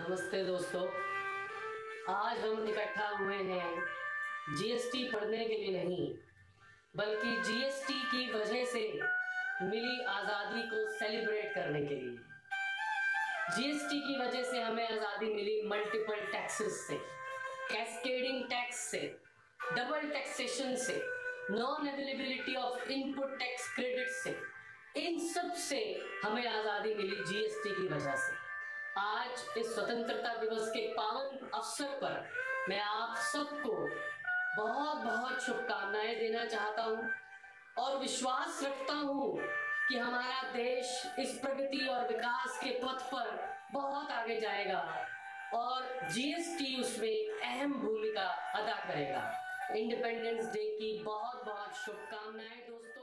नमस्ते दोस्तों। आज हम इकट्ठा हुए हैं जीएसटी पढ़ने के लिए नहीं, बल्कि जीएसटी की वजह से मिली आज़ादी को सेलिब्रेट करने के लिए। जीएसटी की वजह से हमें आज़ादी मिली मल्टीपल टैक्सेस से, कैस्केडिंग टैक्स से, डबल टैक्सेशन से, non availability of input tax credit से। इन सब से हमें आज़ादी मिली जीएसटी की वजह से। आज इस स्वतंत्रता दिवस के पावन अवसर पर मैं आप सबको बहुत बहुत शुभकामनाएं देना चाहता हूं और विश्वास रखता हूं कि हमारा देश इस प्रगति और विकास के पथ पर बहुत आगे जाएगा और जीएसटी उसमें अहम भूमिका अदा करेगा। इंडिपेंडेंस डे की बहुत बहुत शुभकामनाएं दोस्तों।